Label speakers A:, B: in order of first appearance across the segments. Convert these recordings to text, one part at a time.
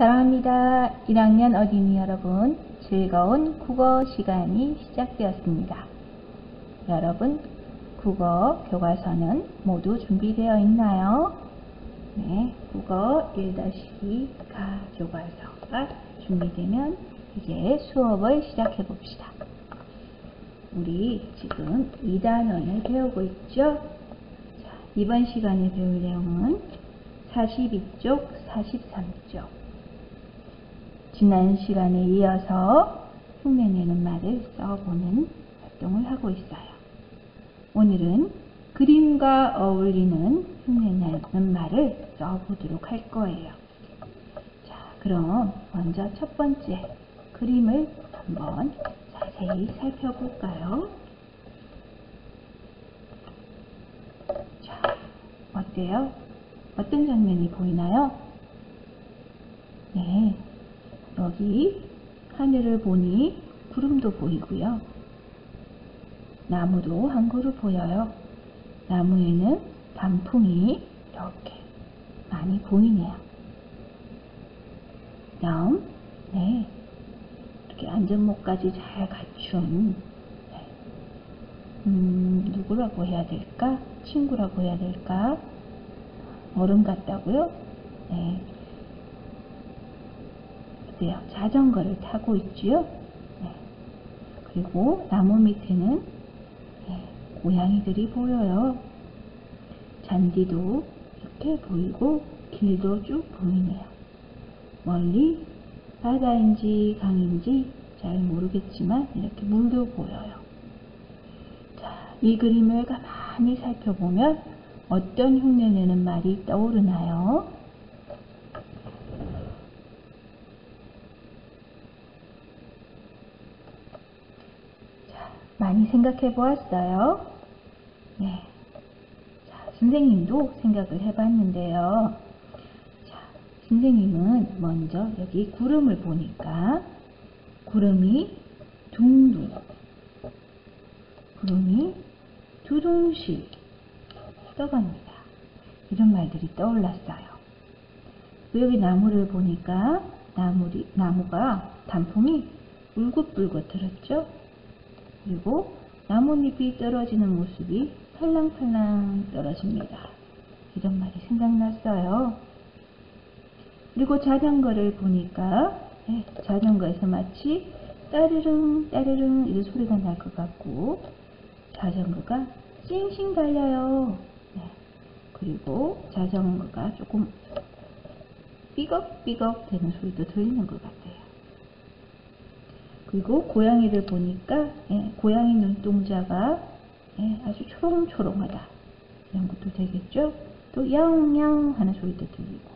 A: 사랑합니다. 1학년 어린이 여러분, 즐거운 국어 시간이 시작되었습니다. 여러분, 국어 교과서는 모두 준비되어 있나요? 네, 국어 1-2 가교과서가 준비되면 이제 수업을 시작해 봅시다. 우리 지금 2단원을 배우고 있죠? 자, 이번 시간에 배울 내용은 42쪽, 43쪽. 지난 시간에 이어서 흉내내는 말을 써보는 활동을 하고 있어요. 오늘은 그림과 어울리는 흉내내는 말을 써보도록 할 거예요. 자, 그럼 먼저 첫 번째 그림을 한번 자세히 살펴볼까요? 자, 어때요? 어떤 장면이 보이나요? 네, 여기 하늘을 보니 구름도 보이고요. 나무도 한 그루 보여요. 나무에는 단풍이 이렇게 많이 보이네요. 다음, 네, 이렇게 안전모까지 잘 갖춘, 누구라고 해야 될까? 친구라고 해야 될까? 어른 같다고요? 네. 어때요? 자전거를 타고 있지요? 네. 그리고 나무 밑에는 고양이들이 보여요. 잔디도 이렇게 보이고 길도 쭉 보이네요. 멀리 바다인지 강인지 잘 모르겠지만 이렇게 물도 보여요. 자, 이 그림을 가만히 살펴보면 어떤 흉내내는 말이 떠오르나요? 자, 많이 생각해 보았어요? 네. 자, 선생님도 생각을 해봤는데요. 자, 선생님은 먼저 여기 구름을 보니까 구름이 둥둥, 구름이 두둥실 떠갑니다. 이런 말들이 떠올랐어요. 여기 나무를 보니까 나무가 단풍이 울긋불긋 들었죠? 그리고 나뭇잎이 떨어지는 모습이 팔랑팔랑 떨어집니다. 이런 말이 생각났어요. 그리고 자전거를 보니까 자전거에서 마치 따르릉 따르릉 이런 소리가 날 것 같고 자전거가 싱싱 달려요. 네. 그리고 자전거가 조금 삐걱삐걱 되는 소리도 들리는 것 같아요. 그리고 고양이를 보니까 고양이 눈동자가 아주 초롱초롱하다. 이런 것도 되겠죠. 또 야옹야옹 하는 소리도 들리고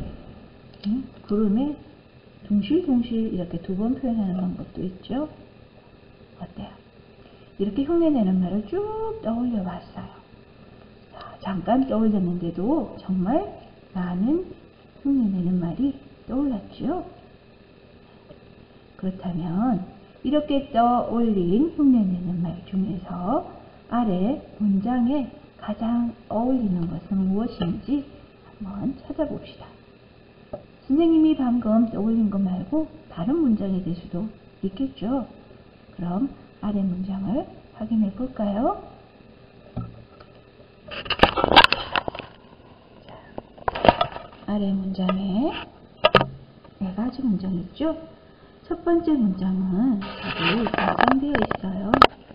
A: 구름에 둥실둥실 이렇게 두 번 표현하는 방법도 있죠. 어때요? 이렇게 흉내내는 말을 쭉 떠올려 봤어요. 자, 잠깐 떠올렸는데도 정말 많은 흉내내는 말이 떠올랐죠. 그렇다면 이렇게 떠올린 흉내내는 말 중에서 아래 문장에 가장 어울리는 것은 무엇인지 한번 찾아봅시다. 선생님이 방금 떠올린 것 말고 다른 문장이 될 수도 있겠죠. 그럼 아래 문장을 확인해 볼까요? 아래 문장에 4가지 문장이 있죠. 첫 번째 문장은 여기 완성되어 있어요.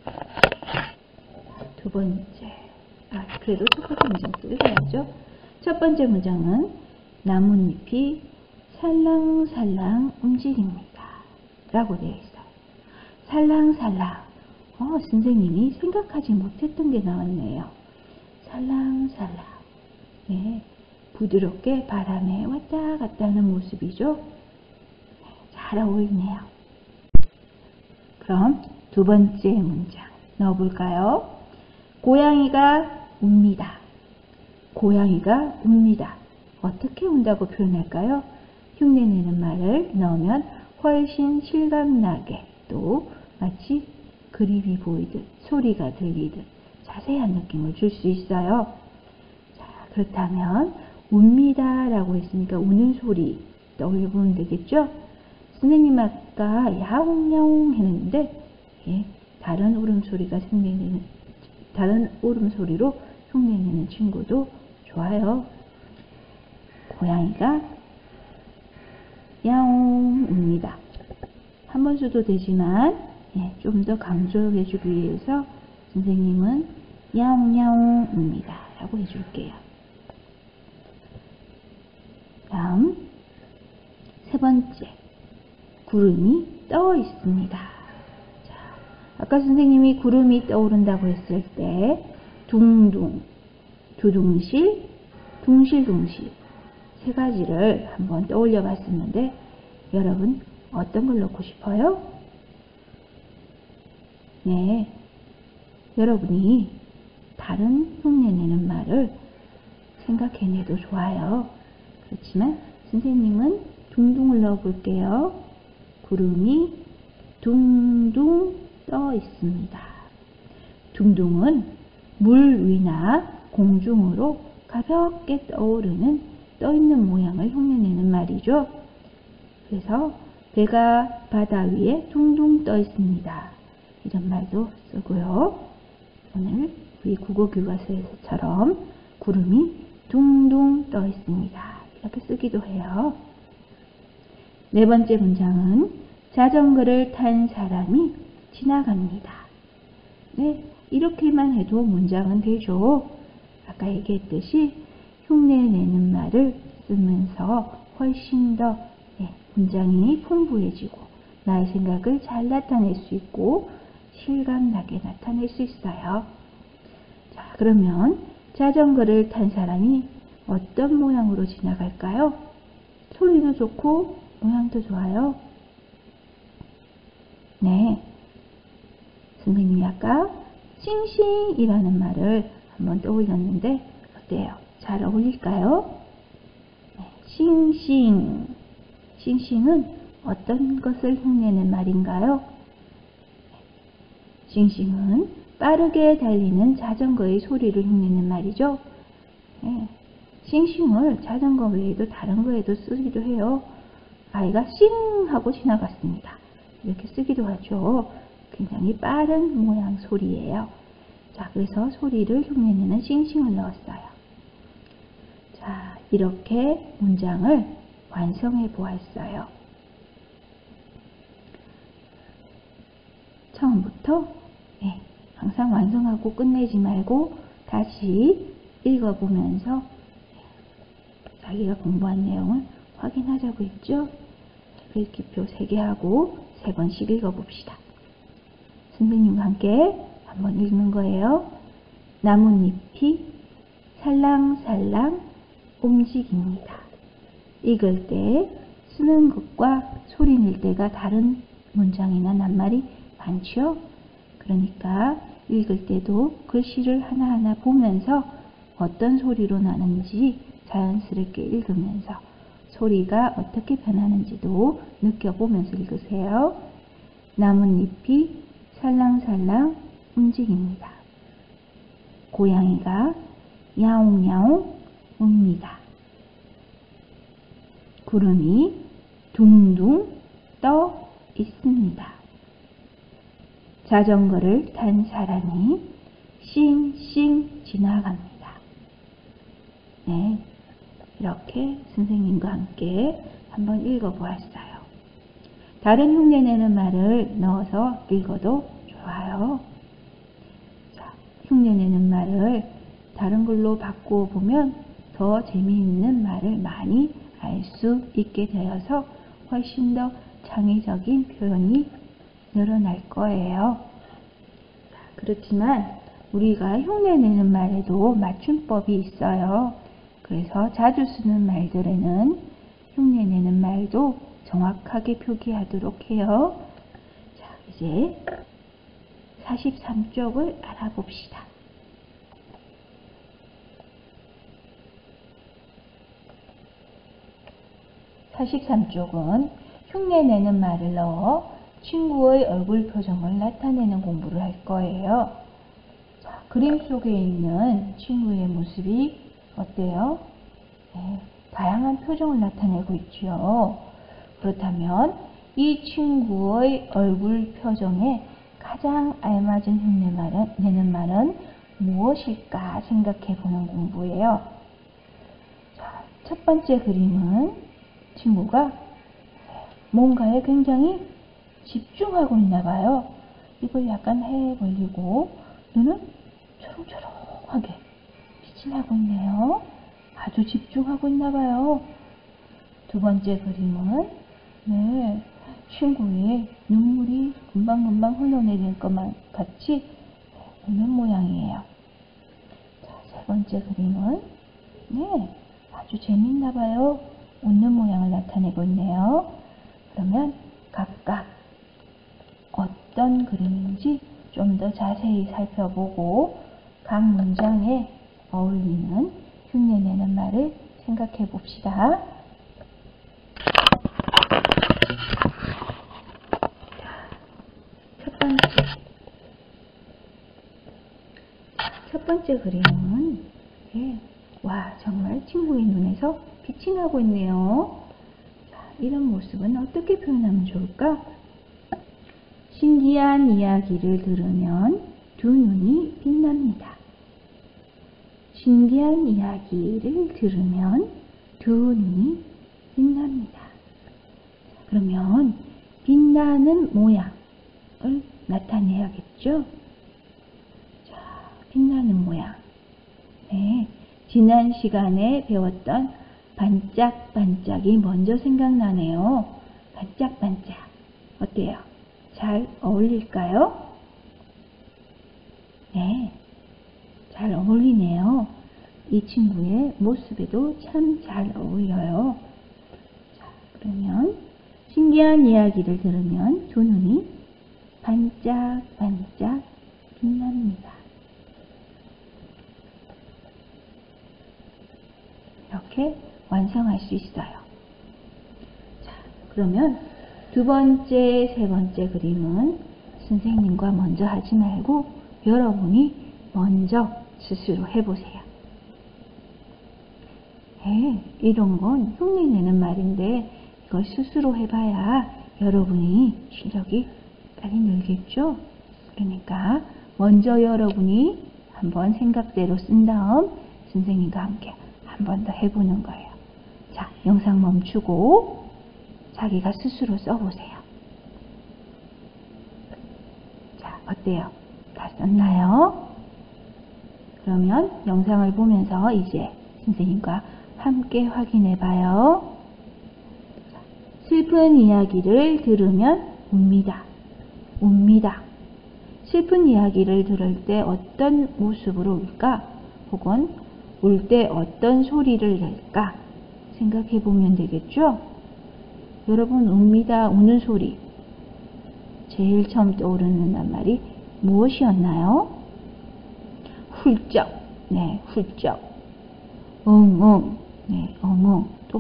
A: 두 번째, 그래도 첫 번째 문장 읽어야죠. 첫 번째 문장은 나뭇잎이 살랑살랑 움직입니다. 라고 되어 있어요. 살랑살랑. 선생님이 생각하지 못했던 게 나왔네요. 살랑살랑. 네, 부드럽게 바람에 왔다 갔다 하는 모습이죠. 잘 어울리네요. 그럼 두 번째 문장 넣어볼까요? 고양이가 웁니다. 고양이가 웁니다. 어떻게 운다고 표현할까요? 흉내내는 말을 넣으면 훨씬 실감나게 또 마치 그림이 보이듯 소리가 들리듯 자세한 느낌을 줄 수 있어요. 자, 그렇다면 웁니다 라고 했으니까 우는 소리 떠올려 보면 되겠죠? 선생님 아까 야옹야옹 했는데 다른 울음소리가 흉내내는, 다른 울음소리로 흉내내는 친구도 좋아요. 고양이가 야옹입니다. 한 번 써도 되지만 좀 더 강조해주기 위해서 선생님은 야옹야옹입니다 라고 해줄게요. 다음 세 번째, 구름이 떠 있습니다. 자, 아까 선생님이 구름이 떠오른다고 했을 때 둥둥, 두둥실, 둥실둥실 세 가지를 한번 떠올려 봤었는데 여러분 어떤 걸 넣고 싶어요? 네, 여러분이 다른 흉내내는 말을 생각해내도 좋아요. 그렇지만 선생님은 둥둥을 넣어 볼게요. 구름이 둥둥 떠 있습니다. 둥둥은 물 위나 공중으로 가볍게 떠오르는 떠있는 모양을 흉내내는 말이죠. 그래서 배가 바다 위에 둥둥 떠 있습니다. 이런 말도 쓰고요. 오늘 우리 국어교과서에서처럼 구름이 둥둥 떠 있습니다. 이렇게 쓰기도 해요. 네 번째 문장은 자전거를 탄 사람이 지나갑니다. 네, 이렇게만 해도 문장은 되죠. 아까 얘기했듯이 흉내내는 말을 쓰면서 훨씬 더 문장이 풍부해지고 나의 생각을 잘 나타낼 수 있고 실감나게 나타낼 수 있어요. 자, 그러면 자전거를 탄 사람이 어떤 모양으로 지나갈까요? 소리도 좋고 모양도 좋아요. 네, 선생님이 아까 싱싱이라는 말을 한번 떠올렸는데 어때요? 잘 어울릴까요? 네, 싱싱. 싱싱은 어떤 것을 흉내낸 말인가요? 싱싱은 빠르게 달리는 자전거의 소리를 흉내낸 말이죠. 네, 싱싱을 자전거 외에도 다른 거에도 쓰기도 해요. 아이가 싱 하고 지나갔습니다. 이렇게 쓰기도 하죠. 굉장히 빠른 모양 소리예요. 자, 그래서 소리를 흉내내는 싱싱을 넣었어요. 자, 이렇게 문장을 완성해 보았어요. 처음부터 항상 완성하고 끝내지 말고 다시 읽어보면서 자기가 공부한 내용을 확인하자고 했죠. 글귀표 3개 하고 3번씩 읽어봅시다. 선생님과 함께 한번 읽는 거예요. 나뭇잎이 살랑살랑 움직입니다. 읽을 때 쓰는 것과 소리 낼 때가 다른 문장이나 낱말이 많죠. 그러니까 읽을 때도 글씨를 하나하나 보면서 어떤 소리로 나는지 자연스럽게 읽으면서 소리가 어떻게 변하는지도 느껴보면서 읽으세요. 나뭇잎이 살랑살랑 움직입니다. 고양이가 야옹야옹 웁니다. 구름이 둥둥 떠 있습니다. 자전거를 탄 사람이 싱싱 지나갑니다. 네, 이렇게 선생님과 함께 한번 읽어보았어요. 다른 흉내내는 말을 넣어서 읽어도 좋아요. 자, 흉내내는 말을 다른 걸로 바꾸어 보면 더 재미있는 말을 많이 알 수 있게 되어서 훨씬 더 창의적인 표현이 늘어날 거예요. 그렇지만 우리가 흉내내는 말에도 맞춤법이 있어요. 그래서 자주 쓰는 말들에는 흉내내는 말도 정확하게 표기하도록 해요. 자, 이제 43쪽을 알아봅시다. 43쪽은 흉내내는 말을 넣어 친구의 얼굴 표정을 나타내는 공부를 할 거예요. 그림 속에 있는 친구의 모습이 어때요? 네, 다양한 표정을 나타내고 있죠. 그렇다면 이 친구의 얼굴 표정에 가장 알맞은 흉내 내는 말은 무엇일까 생각해 보는 공부예요. 자, 첫 번째 그림은 친구가 뭔가에 굉장히 집중하고 있나 봐요. 입을 약간 해 벌리고 눈은 초롱초롱하게 빛이 나고 있네요. 아주 집중하고 있나 봐요. 두 번째 그림은 친구의 눈물이 금방금방 흘러내릴 것만 같이 웃는 모양이에요. 자, 세 번째 그림은 아주 재밌나 봐요. 웃는 모양을 나타내고 있네요. 그러면 각각 어떤 그림인지 좀 더 자세히 살펴보고 각 문장에 어울리는 흉내내는 말을 생각해 봅시다. 첫 번째 그림은 와, 정말 친구의 눈에서 빛이 나고 있네요. 자, 이런 모습은 어떻게 표현하면 좋을까? 신기한 이야기를 들으면 두 눈이 빛납니다. 신기한 이야기를 들으면 두 눈이 빛납니다. 그러면 빛나는 모양을 나타내야겠죠? 자, 빛나는 모양. 지난 시간에 배웠던 반짝반짝이 먼저 생각나네요. 반짝반짝. 어때요? 잘 어울릴까요? 네, 잘 어울리네요. 이 친구의 모습에도 참 잘 어울려요. 자, 그러면 신기한 이야기를 들으면 두 눈이 반짝반짝 빛납니다. 이렇게 완성할 수 있어요. 자, 그러면 두 번째, 세 번째 그림은 선생님과 먼저 하지 말고 여러분이 먼저 스스로 해보세요. 이런 건 흉내내는 말인데 이걸 스스로 해봐야 여러분이 실력이 빨리 늘겠죠? 그러니까 먼저 여러분이 한번 생각대로 쓴 다음 선생님과 함께 한 번 더 해보는 거예요. 자, 영상 멈추고 자기가 스스로 써보세요. 자, 어때요? 다 썼나요? 그러면 영상을 보면서 이제 선생님과 함께 확인해 봐요. 슬픈 이야기를 들으면 웁니다. 웁니다. 슬픈 이야기를 들을 때 어떤 모습으로 울까? 혹은 울 때 어떤 소리를 낼까? 생각해 보면 되겠죠? 여러분, 웁니다. 우는 소리. 제일 처음 떠오르는 말이 무엇이었나요? 훌쩍. 네, 훌쩍. 엉엉. 네, 엉엉. 또.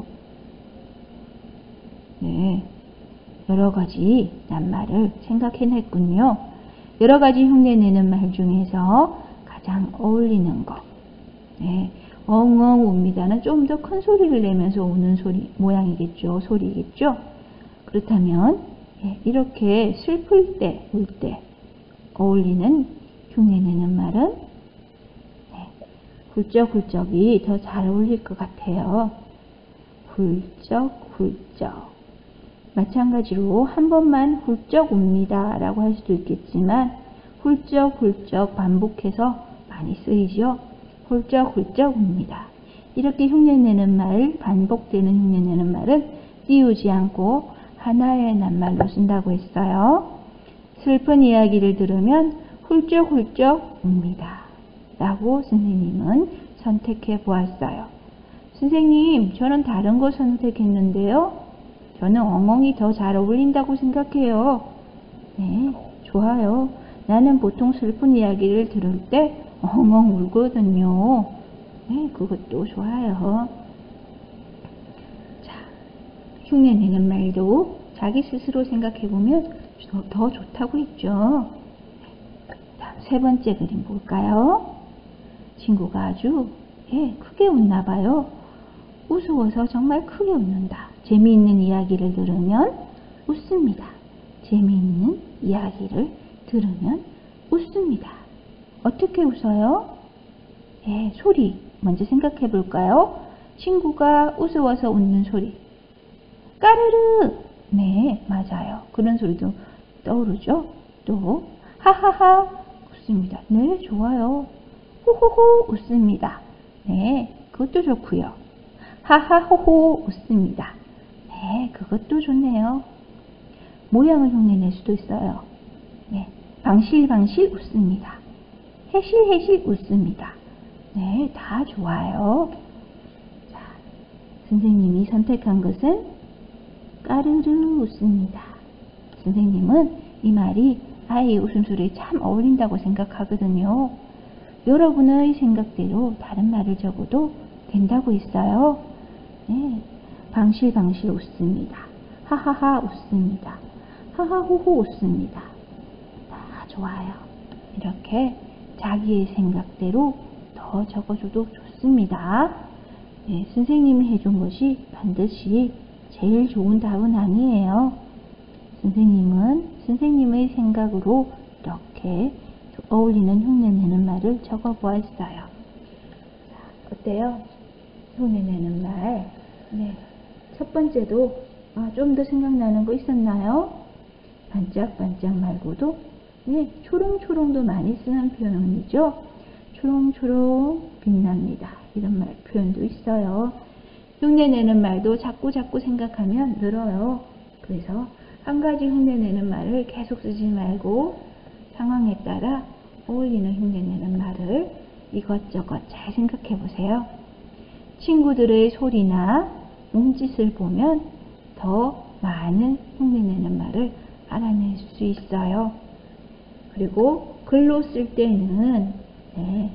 A: 네, 여러 가지 낱말을 생각해냈군요. 여러 가지 흉내내는 말 중에서 가장 어울리는 거. 네, 엉엉 웁니다는 좀 더 큰 소리를 내면서 우는 소리 모양이겠죠. 소리겠죠. 그렇다면 이렇게 슬플 때, 울 때 어울리는 흉내내는 말은 훌쩍훌쩍이 더 잘 어울릴 것 같아요. 훌쩍훌쩍. 마찬가지로 한 번만 훌쩍 웁니다 라고 할 수도 있겠지만 훌쩍훌쩍 반복해서 많이 쓰이죠. 훌쩍훌쩍 웁니다. 이렇게 흉내내는 말, 반복되는 흉내내는 말은 띄우지 않고 하나의 낱말로 쓴다고 했어요. 슬픈 이야기를 들으면 훌쩍훌쩍 웁니다 라고 선생님은 선택해 보았어요. 선생님, 저는 다른 거 선택했는데요. 저는 엉엉이 더 잘 어울린다고 생각해요. 네, 좋아요. 나는 보통 슬픈 이야기를 들을 때 엉엉 울거든요. 네, 그것도 좋아요. 자, 흉내내는 말도 자기 스스로 생각해보면 더 좋다고 했죠. 다음 세 번째 그림 볼까요? 친구가 아주 크게 웃나 봐요. 우스워서 정말 크게 웃는다. 재미있는 이야기를 들으면 웃습니다. 재미있는 이야기를 들으면 웃습니다. 어떻게 웃어요? 예, 소리 먼저 생각해 볼까요? 친구가 우스워서 웃는 소리. 까르르! 네, 맞아요. 그런 소리도 떠오르죠? 또 하하하 웃습니다. 네, 좋아요. 호호호 웃습니다. 네, 그것도 좋고요. 하하호호 웃습니다. 네, 그것도 좋네요. 모양을 흉내낼 수도 있어요. 네, 방실방실 웃습니다. 해실해실 웃습니다. 네, 다 좋아요. 자, 선생님이 선택한 것은 까르르 웃습니다. 선생님은 이 말이 아이의 웃음소리에 참 어울린다고 생각하거든요. 여러분의 생각대로 다른 말을 적어도 된다고 했어요. 네, 방실방실 웃습니다. 하하하 웃습니다. 하하호호 웃습니다. 다 좋아요. 이렇게 자기의 생각대로 더 적어줘도 좋습니다. 네, 선생님이 해준 것이 반드시 제일 좋은 답은 아니에요. 선생님은 선생님의 생각으로 이렇게 어울리는 흉내내는 말을 적어보았어요. 어때요? 흉내내는 말. 네. 첫 번째도 좀 더 생각나는 거 있었나요? 반짝반짝 말고도 네, 초롱초롱도 많이 쓰는 표현이죠. 초롱초롱 빛납니다. 이런 말 표현도 있어요. 흉내내는 말도 자꾸 생각하면 늘어요. 그래서 한 가지 흉내내는 말을 계속 쓰지 말고 상황에 따라 어울리는 흉내내는 말을 이것저것 잘 생각해 보세요. 친구들의 소리나 몸짓을 보면 더 많은 흉내내는 말을 알아낼 수 있어요. 그리고 글로 쓸 때는 네,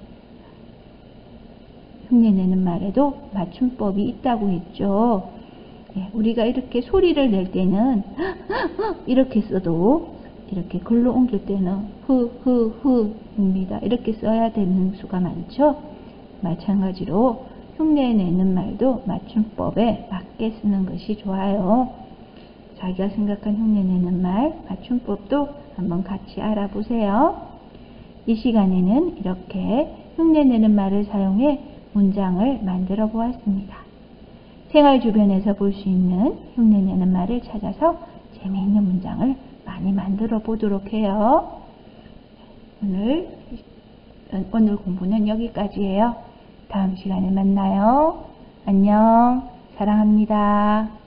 A: 흉내내는 말에도 맞춤법이 있다고 했죠. 네, 우리가 이렇게 소리를 낼 때는 이렇게 써도 이렇게 글로 옮길 때는 흐입니다. 이렇게 써야 되는 수가 많죠. 마찬가지로 흉내내는 말도 맞춤법에 맞게 쓰는 것이 좋아요. 자기가 생각한 흉내내는 말 맞춤법도 한번 같이 알아보세요. 이 시간에는 이렇게 흉내내는 말을 사용해 문장을 만들어 보았습니다. 생활 주변에서 볼 수 있는 흉내내는 말을 찾아서 재미있는 문장을 많이 만들어 보도록 해요. 오늘 공부는 여기까지예요. 다음 시간에 만나요. 안녕. 사랑합니다.